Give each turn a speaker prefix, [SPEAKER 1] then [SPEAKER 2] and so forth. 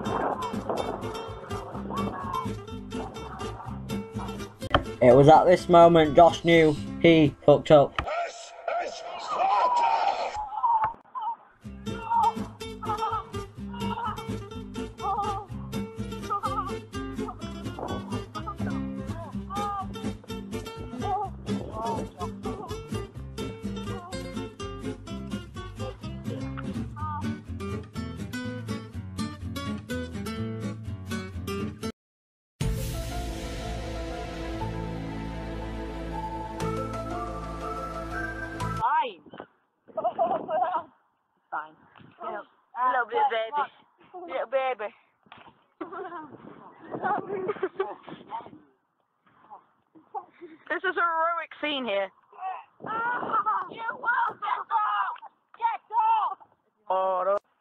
[SPEAKER 1] It was at this moment Josh knew he fucked up.
[SPEAKER 2] Fine. Little bit, baby. Little baby. This is a heroic scene here. You will get off! Get off! Oh,